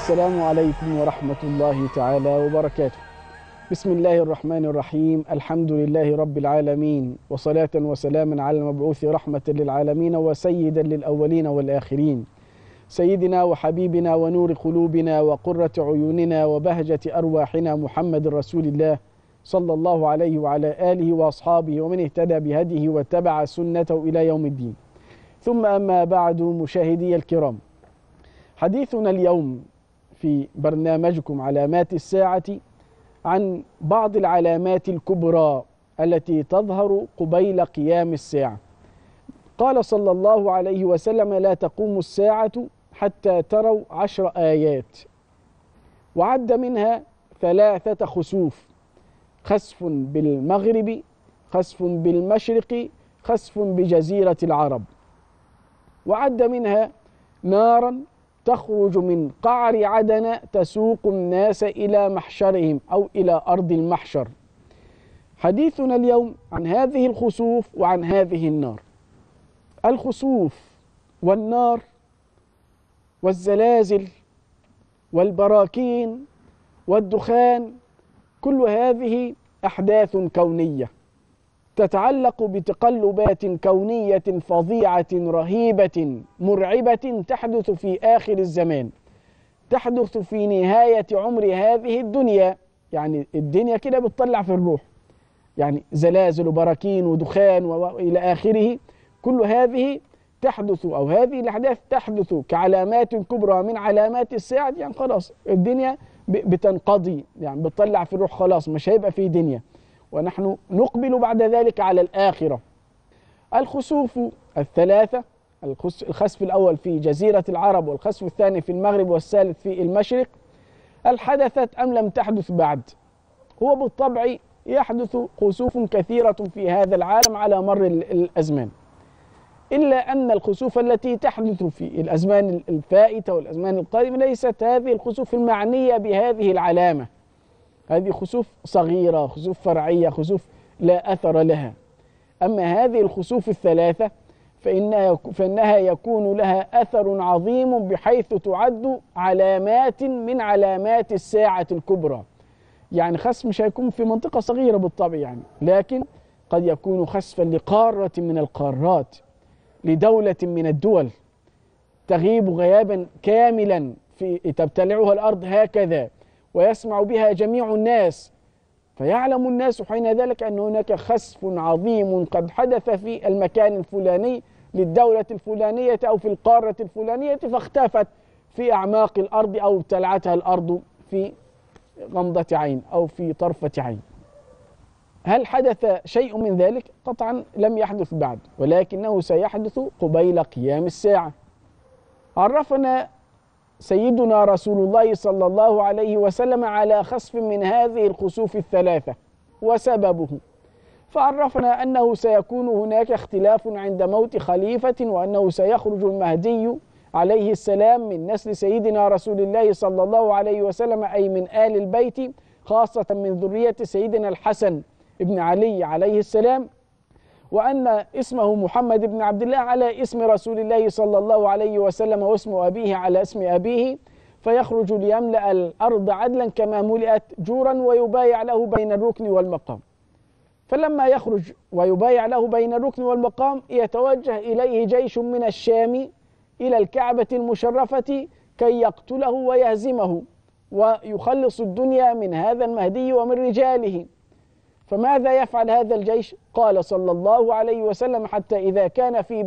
السلام عليكم ورحمة الله تعالى وبركاته. بسم الله الرحمن الرحيم. الحمد لله رب العالمين، وصلاة وسلاما على المبعوث رحمة للعالمين وسيدا للأولين والآخرين، سيدنا وحبيبنا ونور قلوبنا وقرة عيوننا وبهجة أرواحنا محمد رسول الله صلى الله عليه وعلى آله وأصحابه ومن اهتدى بهديه واتبع سنته إلى يوم الدين. ثم أما بعد، مشاهدي الكرام، حديثنا اليوم في برنامجكم علامات الساعة عن بعض العلامات الكبرى التي تظهر قبيل قيام الساعة. قال صلى الله عليه وسلم: لا تقوم الساعة حتى تروا 10 آيات، وعد منها 3 خسوف: خسف بالمغرب، خسف بالمشرق، خسف بجزيرة العرب. وعد منها نارا تخرج من قعر عدن تسوق الناس إلى محشرهم أو إلى أرض المحشر. حديثنا اليوم عن هذه الخسوف وعن هذه النار. الخسوف والنار والزلازل والبراكين والدخان، كل هذه أحداث كونية تتعلق بتقلبات كونية فظيعة رهيبة مرعبة تحدث في آخر الزمان، تحدث في نهاية عمر هذه الدنيا. يعني الدنيا كده بتطلع في الروح، يعني زلازل وبراكين ودخان وإلى آخره. كل هذه تحدث، أو هذه الأحداث تحدث كعلامات كبرى من علامات الساعة. يعني خلاص الدنيا بتنقضي، يعني بتطلع في الروح، خلاص مش هيبقى في دنيا، ونحن نقبل بعد ذلك على الآخرة. الخسوف 3: الخسف الأول في جزيرة العرب، والخسف الثاني في المغرب، والثالث في المشرق. هل حدثت أم لم تحدث بعد؟ هو بالطبع يحدث خسوف كثيرة في هذا العالم على مر الأزمان، إلا أن الخسوف التي تحدث في الأزمان الفائتة والأزمان القادمة ليست هذه الخسوف المعنية بهذه العلامة. هذه خسوف صغيرة، خسوف فرعية، خسوف لا أثر لها. أما هذه الخسوف 3 فإنها يكون لها أثر عظيم، بحيث تعد علامات من علامات الساعة الكبرى. يعني خسف مش هيكون في منطقة صغيرة بالطبع، يعني لكن قد يكون خسفا لقارة من القارات، لدولة من الدول، تغيب غيابا كاملا تبتلعها الأرض هكذا، ويسمع بها جميع الناس، فيعلم الناس حين ذلك أن هناك خسف عظيم قد حدث في المكان الفلاني للدولة الفلانية أو في القارة الفلانية، فاختفت في أعماق الأرض أو ابتلعتها الأرض في غمضة عين أو في طرفة عين. هل حدث شيء من ذلك؟ قطعا لم يحدث بعد، ولكنه سيحدث قبيل قيام الساعة. عرفنا سيدنا رسول الله صلى الله عليه وسلم على خسف من هذه الخسوف 3 وسببه، فعرفنا أنه سيكون هناك اختلاف عند موت خليفة، وأنه سيخرج المهدي عليه السلام من نسل سيدنا رسول الله صلى الله عليه وسلم، أي من آل البيت، خاصة من ذرية سيدنا الحسن ابن علي عليه السلام، وأن اسمه محمد بن عبد الله على اسم رسول الله صلى الله عليه وسلم، واسم أبيه على اسم أبيه، فيخرج ليملأ الأرض عدلا كما ملئت جورا، ويبايع له بين الركن والمقام. فلما يخرج ويبايع له بين الركن والمقام، يتوجه إليه جيش من الشام إلى الكعبة المشرفة كي يقتله ويهزمه ويخلص الدنيا من هذا المهدي ومن رجاله. فماذا يفعل هذا الجيش؟ قال صلى الله عليه وسلم: حتى إذا كان في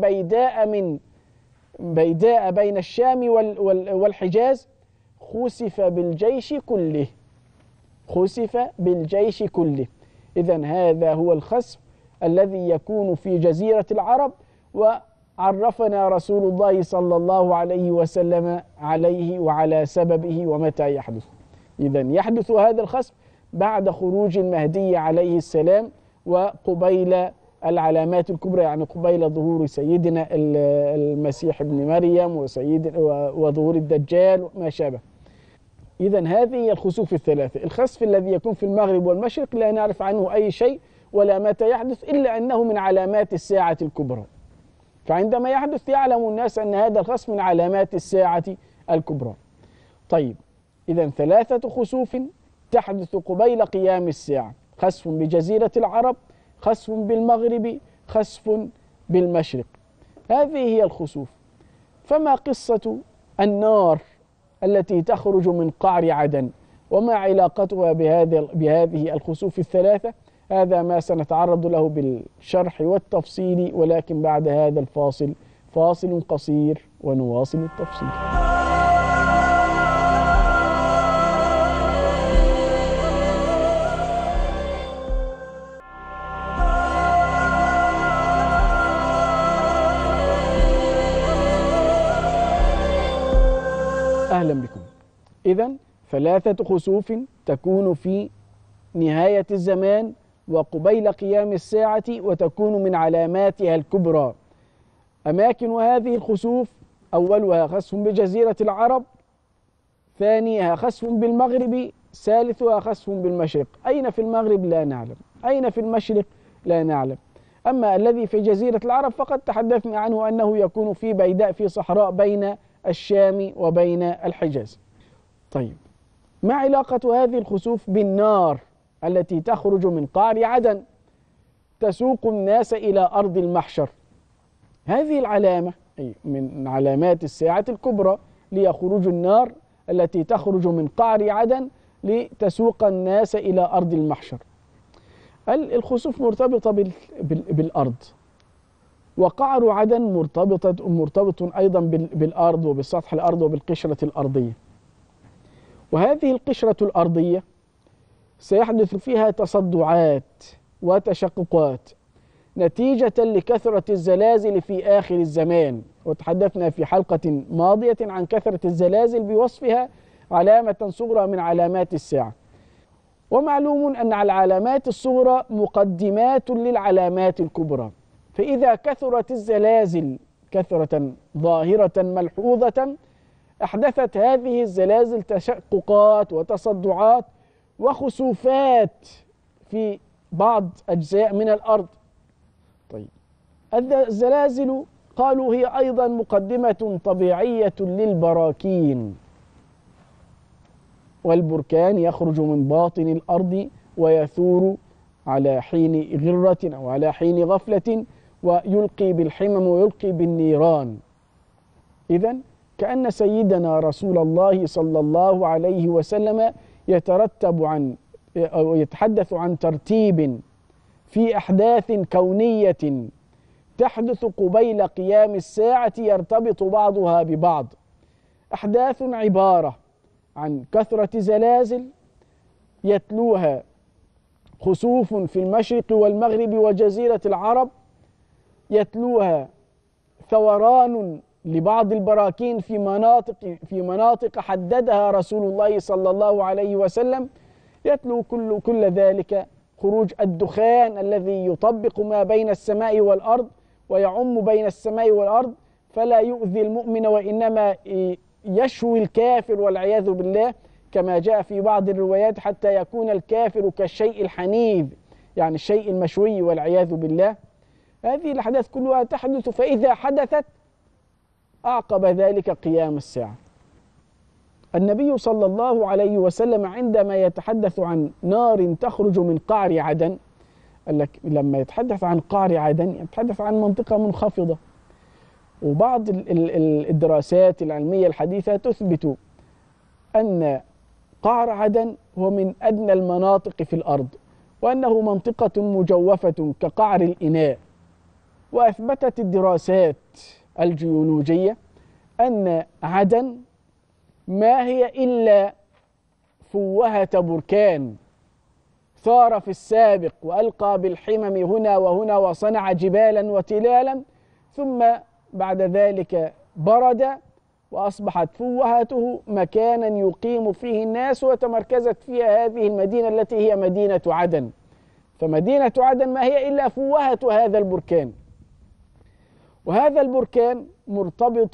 بيداء بين الشام والحجاز، خسف بالجيش كله. خسف بالجيش كله. إذن هذا هو الخسف الذي يكون في جزيرة العرب، وعرفنا رسول الله صلى الله عليه وسلم عليه وعلى سببه ومتى يحدث. إذن يحدث هذا الخسف بعد خروج المهدي عليه السلام، وقبيل العلامات الكبرى، يعني قبيل ظهور سيدنا المسيح ابن مريم وظهور الدجال وما شابه. إذن هذه هي الخسوف 3. الخسف الذي يكون في المغرب والمشرق لا نعرف عنه أي شيء ولا متى يحدث، إلا أنه من علامات الساعة الكبرى. فعندما يحدث يعلم الناس أن هذا الخسف من علامات الساعة الكبرى. طيب، إذن 3 خسوف تحدث قبيل قيام الساعة: خسف بجزيرة العرب، خسف بالمغرب، خسف بالمشرق. هذه هي الخسوف. فما قصة النار التي تخرج من قعر عدن، وما علاقتها بهذه الخسوف ال3؟ هذا ما سنتعرض له بالشرح والتفصيل، ولكن بعد هذا الفاصل، فاصل قصير ونواصل التفصيل. أهلا بكم. إذن 3 خسوف تكون في نهاية الزمان وقبيل قيام الساعة، وتكون من علاماتها الكبرى. أماكن هذه الخسوف: أولها خسف بجزيرة العرب، ثانيها خسف بالمغرب، ثالثها خسف بالمشرق. أين في المغرب؟ لا نعلم. أين في المشرق؟ لا نعلم. أما الذي في جزيرة العرب فقد تحدثنا عنه أنه يكون في بيداء، في صحراء بين الشام وبين الحجاز. طيب، ما علاقة هذه الخسوف بالنار التي تخرج من قعر عدن تسوق الناس إلى أرض المحشر؟ هذه العلامة من علامات الساعة الكبرى، لخروج النار التي تخرج من قعر عدن لتسوق الناس إلى أرض المحشر. الخسوف مرتبطة بالأرض، وقعر عدن مرتبط أيضا بالأرض وبسطح الأرض وبالقشرة الأرضية. وهذه القشرة الأرضية سيحدث فيها تصدعات وتشققات نتيجة لكثرة الزلازل في آخر الزمان، وتحدثنا في حلقة ماضية عن كثرة الزلازل بوصفها علامة صغرى من علامات الساعة. ومعلوم أن العلامات الصغرى مقدمات للعلامات الكبرى، فإذا كثرت الزلازل كثرة ظاهرة ملحوظة، أحدثت هذه الزلازل تشققات وتصدعات وخسوفات في بعض أجزاء من الأرض. طيب، الزلازل قالوا هي أيضا مقدمة طبيعية للبراكين، والبركان يخرج من باطن الأرض ويثور على حين غرة أو على حين غفلة، ويلقي بالحمم ويلقي بالنيران. إذن كأن سيدنا رسول الله صلى الله عليه وسلم يتحدث عن ترتيب في أحداث كونية تحدث قبيل قيام الساعة، يرتبط بعضها ببعض. أحداث عبارة عن كثرة زلازل يتلوها خسوف في المشرق والمغرب وجزيرة العرب، يتلوها ثوران لبعض البراكين في مناطق حددها رسول الله صلى الله عليه وسلم، يتلو كل ذلك خروج الدخان الذي يطبق ما بين السماء والأرض ويعم بين السماء والأرض، فلا يؤذي المؤمن وإنما يشوي الكافر والعياذ بالله، كما جاء في بعض الروايات حتى يكون الكافر كالشيء الحنيذ، يعني الشيء المشوي والعياذ بالله. هذه الأحداث كلها تحدث، فإذا حدثت أعقب ذلك قيام الساعة. النبي صلى الله عليه وسلم عندما يتحدث عن نار تخرج من قعر عدن، قال لك لما يتحدث عن قعر عدن يتحدث عن منطقة منخفضة، وبعض الدراسات العلمية الحديثة تثبت أن قعر عدن هو من أدنى المناطق في الأرض، وأنه منطقة مجوفة كقعر الإناء. وأثبتت الدراسات الجيولوجية أن عدن ما هي إلا فوهة بركان ثار في السابق وألقى بالحمم هنا وهنا وصنع جبالا وتلالا، ثم بعد ذلك برد وأصبحت فوهته مكانا يقيم فيه الناس، وتمركزت فيها هذه المدينة التي هي مدينة عدن. فمدينة عدن ما هي إلا فوهة هذا البركان، وهذا البركان مرتبط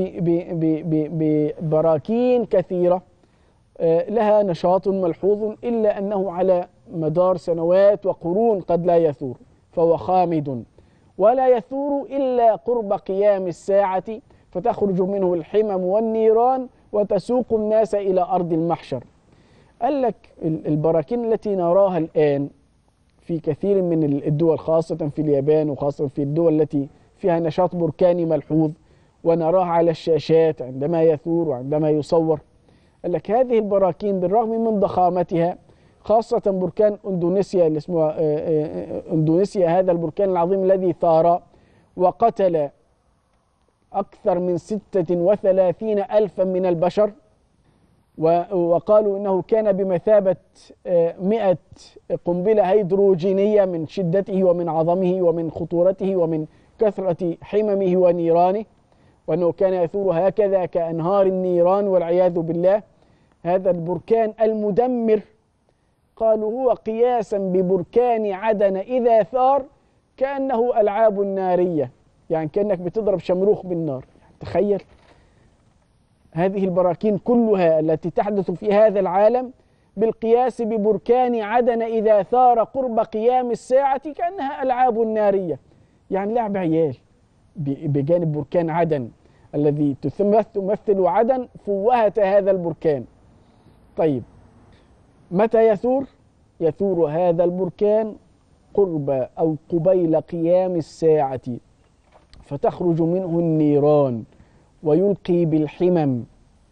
ببراكين كثيرة لها نشاط ملحوظ، إلا أنه على مدار سنوات وقرون قد لا يثور، فهو خامد ولا يثور إلا قرب قيام الساعة، فتخرج منه الحمم والنيران وتسوق الناس إلى أرض المحشر. قال لك البراكين التي نراها الآن في كثير من الدول، خاصة في اليابان وخاصة في الدول التي فيها نشاط بركاني ملحوظ ونراها على الشاشات عندما يثور وعندما يصور، قال لك هذه البراكين بالرغم من ضخامتها، خاصة بركان أندونيسيا اللي اسمه أندونيسيا، هذا البركان العظيم الذي ثار وقتل أكثر من 36 ألفا من البشر، وقالوا إنه كان بمثابة 100 قنبلة هيدروجينية من شدته ومن عظمه ومن خطورته ومن كثرة حممه ونيرانه، وأنه كان يثور هكذا كأنهار النيران والعياذ بالله. هذا البركان المدمر قالوا هو قياسا ببركان عدن إذا ثار كأنه ألعاب نارية، يعني كأنك بتضرب شمروخ بالنار. تخيل هذه البراكين كلها التي تحدث في هذا العالم بالقياس ببركان عدن إذا ثار قرب قيام الساعة كأنها ألعاب نارية، يعني لعب عيال بجانب بركان عدن الذي تمثل عدن فوهة هذا البركان. طيب متى يثور؟ يثور هذا البركان قرب أو قبيل قيام الساعة، فتخرج منه النيران ويلقي بالحمم،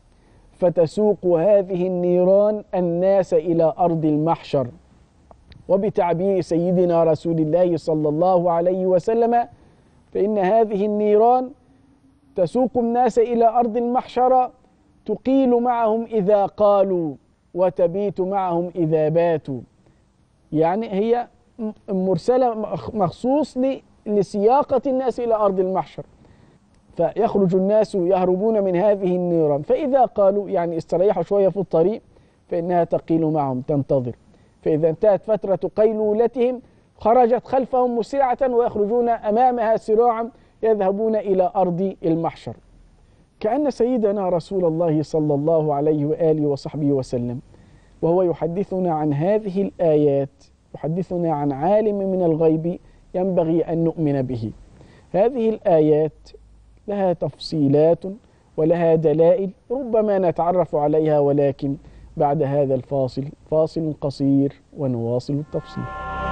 فتسوق هذه النيران الناس إلى أرض المحشر. وبتعبير سيدنا رسول الله صلى الله عليه وسلم فإن هذه النيران تسوق الناس إلى أرض المحشر، تقيل معهم إذا قالوا وتبيت معهم إذا باتوا، يعني هي مرسلة مخصوص لسياقة الناس إلى أرض المحشر. فيخرج الناس يهربون من هذه النيران، فإذا قالوا يعني استريحوا شوية في الطريق فإنها تقيل معهم تنتظر، فإذا انتهت فترة قيلولتهم خرجت خلفهم مسرعة ويخرجون أمامها سراعا يذهبون إلى أرض المحشر. كأن سيدنا رسول الله صلى الله عليه وآله وصحبه وسلم وهو يحدثنا عن هذه الآيات يحدثنا عن عالم من الغيب ينبغي أن نؤمن به. هذه الآيات لها تفصيلات ولها دلائل ربما نتعرف عليها، ولكن بعد هذا الفاصل، فاصل قصير ونواصل التفصيل.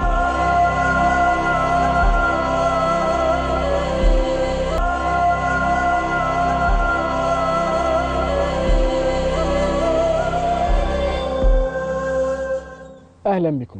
أهلا بكم.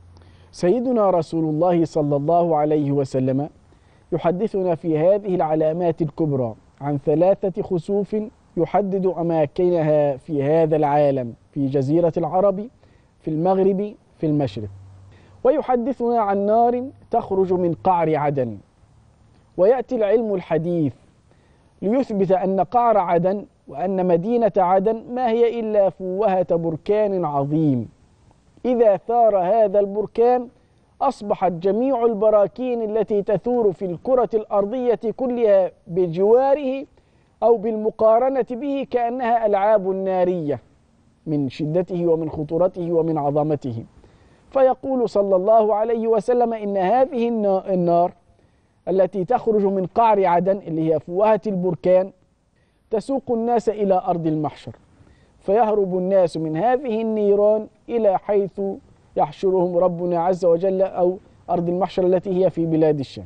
سيدنا رسول الله صلى الله عليه وسلم يحدثنا في هذه العلامات الكبرى عن 3 خسوف يحدد أماكنها في هذا العالم، في جزيرة العرب، في المغرب، في المشرق. ويحدثنا عن نار تخرج من قعر عدن. ويأتي العلم الحديث ليثبت أن قعر عدن وأن مدينة عدن ما هي إلا فوهة بركان عظيم. إذا ثار هذا البركان أصبحت جميع البراكين التي تثور في الكرة الأرضية كلها بجواره أو بالمقارنة به كأنها ألعاب نارية من شدته ومن خطورته ومن عظمته. فيقول صلى الله عليه وسلم إن هذه النار التي تخرج من قعر عدن اللي هي فوهة البركان تسوق الناس إلى أرض المحشر، فيهرب الناس من هذه النيران إلى حيث يحشرهم ربنا عز وجل أو أرض المحشر التي هي في بلاد الشام.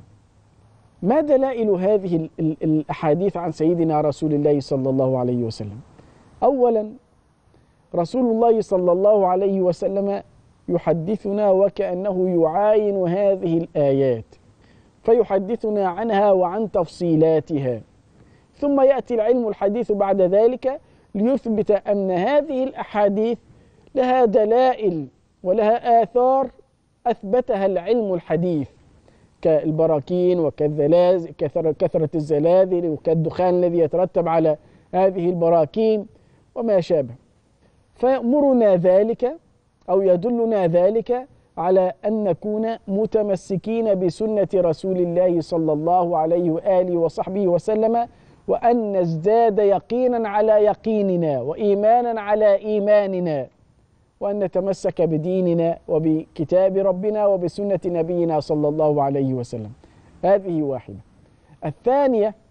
ما دلائل هذه الأحاديث عن سيدنا رسول الله صلى الله عليه وسلم؟ أولا، رسول الله صلى الله عليه وسلم يحدثنا وكأنه يعاين هذه الآيات، فيحدثنا عنها وعن تفصيلاتها. ثم يأتي العلم الحديث بعد ذلك ليثبت أن هذه الأحاديث لها دلائل ولها آثار أثبتها العلم الحديث، كالبراكين وكثرة الزلازل وكالدخان الذي يترتب على هذه البراكين وما شابه. فيأمرنا ذلك أو يدلنا ذلك على أن نكون متمسكين بسنة رسول الله صلى الله عليه وآله وصحبه وسلم، وأن نزداد يقينا على يقيننا وإيمانا على إيماننا، وأن نتمسك بديننا وبكتاب ربنا وبسنة نبينا صلى الله عليه وسلم. هذه واحدة. الثانية،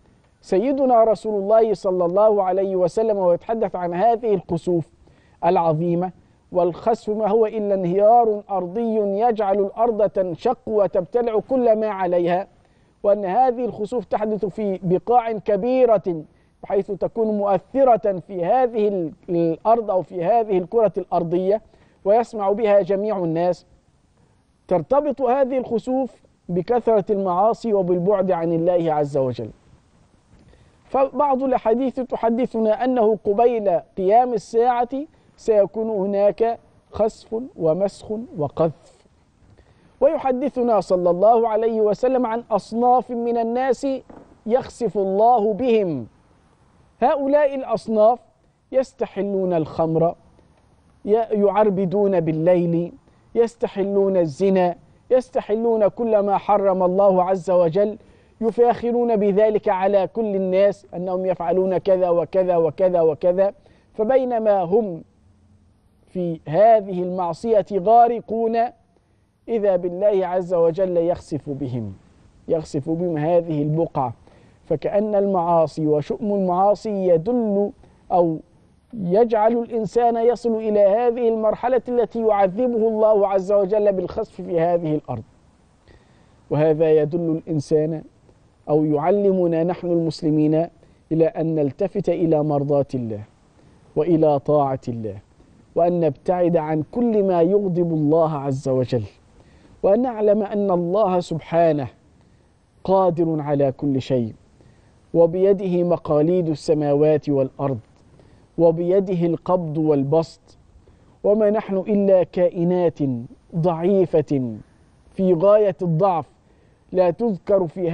سيدنا رسول الله صلى الله عليه وسلم ويتحدث عن هذه الخسوف العظيمة. والخسف ما هو إلا انهيار أرضي يجعل الأرض تنشق وتبتلع كل ما عليها، وأن هذه الخسوف تحدث في بقاع كبيرة بحيث تكون مؤثرة في هذه الأرض أو في هذه الكرة الأرضية ويسمع بها جميع الناس. ترتبط هذه الخسوف بكثرة المعاصي وبالبعد عن الله عز وجل. فبعض الأحاديث تحدثنا أنه قبيل قيام الساعة سيكون هناك خسف ومسخ وقذف، ويحدثنا صلى الله عليه وسلم عن أصناف من الناس يخسف الله بهم. هؤلاء الأصناف يستحلون الخمر، يعربدون بالليل، يستحلون الزنا، يستحلون كل ما حرم الله عز وجل، يفاخرون بذلك على كل الناس أنهم يفعلون كذا وكذا وكذا وكذا. فبينما هم في هذه المعصية غارقون إذا بالله عز وجل يخسف بهم هذه البقعة. فكأن المعاصي وشؤم المعاصي يدل أو يجعل الإنسان يصل إلى هذه المرحلة التي يعذبه الله عز وجل بالخسف في هذه الأرض. وهذا يدل الإنسان أو يعلمنا نحن المسلمين إلى أن نلتفت إلى مرضاة الله وإلى طاعة الله، وأن نبتعد عن كل ما يغضب الله عز وجل، وأن نعلم أن الله سبحانه قادر على كل شيء، وبيده مقاليد السماوات والأرض، وبيده القبض والبسط، وما نحن إلا كائنات ضعيفة في غاية الضعف لا تذكر في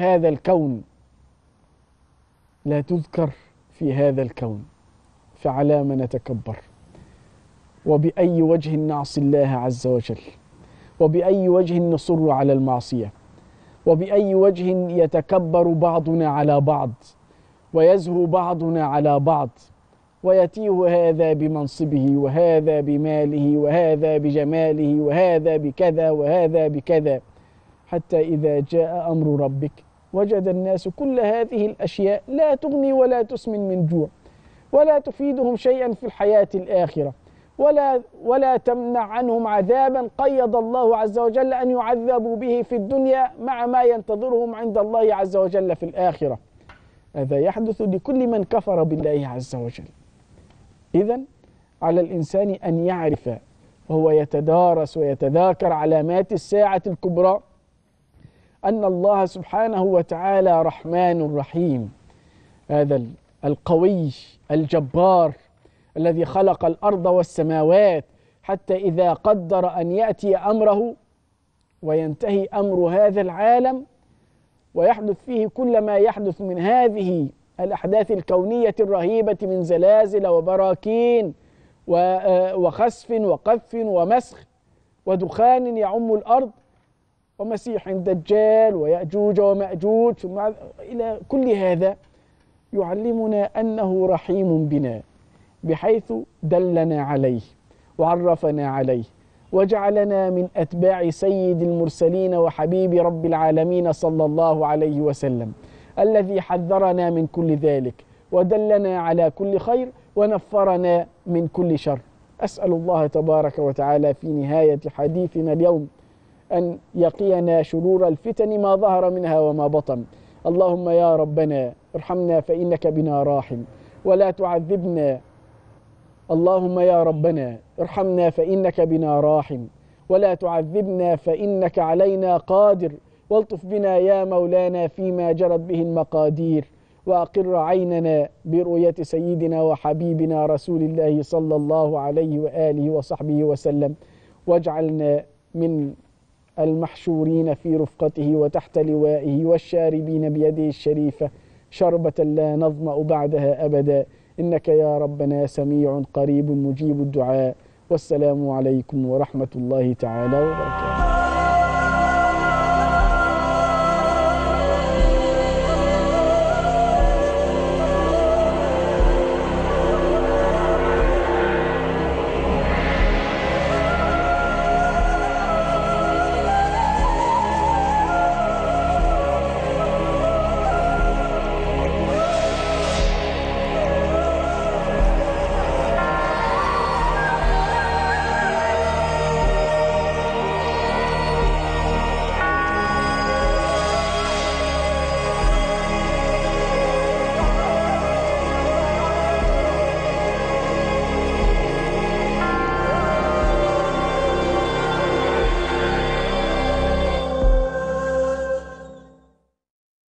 هذا الكون، فعلى ما نتكبر؟ وبأي وجه نعصي الله عز وجل؟ وبأي وجه نصر على المعصية؟ وبأي وجه يتكبر بعضنا على بعض ويزهو بعضنا على بعض، ويتيه هذا بمنصبه وهذا بماله وهذا بجماله وهذا بكذا وهذا بكذا، حتى إذا جاء أمر ربك وجد الناس كل هذه الأشياء لا تغني ولا تسمن من جوع، ولا تفيدهم شيئا في الحياة الآخرة، ولا تمنع عنهم عذابا قيض الله عز وجل أن يعذبوا به في الدنيا مع ما ينتظرهم عند الله عز وجل في الآخرة. هذا يحدث لكل من كفر بالله عز وجل. إذن على الإنسان أن يعرف وهو يتدارس ويتذاكر علامات الساعة الكبرى أن الله سبحانه وتعالى رحمن رحيم، هذا القوي الجبار الذي خلق الأرض والسماوات، حتى إذا قدر أن يأتي أمره وينتهي أمر هذا العالم ويحدث فيه كل ما يحدث من هذه الأحداث الكونية الرهيبة من زلازل وبراكين وخسف وقذف ومسخ ودخان يعم الأرض ومسيح دجال ويأجوج ومأجوج إلى كل هذا، يعلمنا أنه رحيم بنا بحيث دلنا عليه وعرفنا عليه وجعلنا من أتباع سيد المرسلين وحبيب رب العالمين صلى الله عليه وسلم، الذي حذرنا من كل ذلك ودلنا على كل خير ونفرنا من كل شر. أسأل الله تبارك وتعالى في نهاية حديثنا اليوم أن يقينا شرور الفتن ما ظهر منها وما بطن. اللهم يا ربنا ارحمنا فإنك بنا راحم ولا تعذبنا. اللهم يا ربنا ارحمنا فإنك بنا راحم ولا تعذبنا فإنك علينا قادر، والطف بنا يا مولانا فيما جرت به المقادير، وأقر عيننا برؤية سيدنا وحبيبنا رسول الله صلى الله عليه وآله وصحبه وسلم، واجعلنا من المحشورين في رفقته وتحت لوائه والشاربين بيده الشريفة شربة لا نظمأ بعدها أبدا، إنك يا ربنا سميع قريب مجيب الدعاء. والسلام عليكم ورحمة الله تعالى وبركاته.